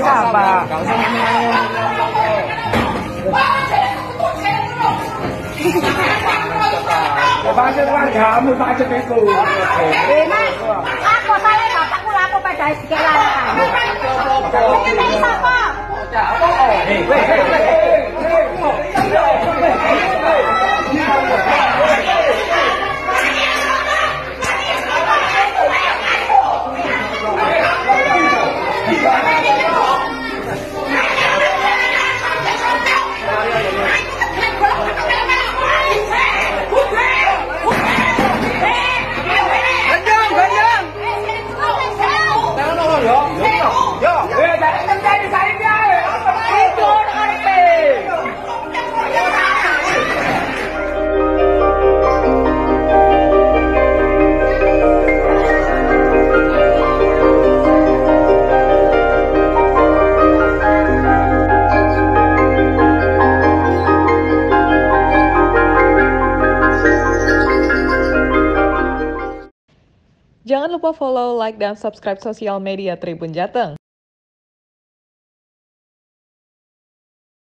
apa? Gak usah ngomong-ngomong. Baca kan kamu baca itu. Memang aku salah bapakku lapo pada segala ini apa? Jangan lupa follow, like, dan subscribe sosial media Tribun Jateng.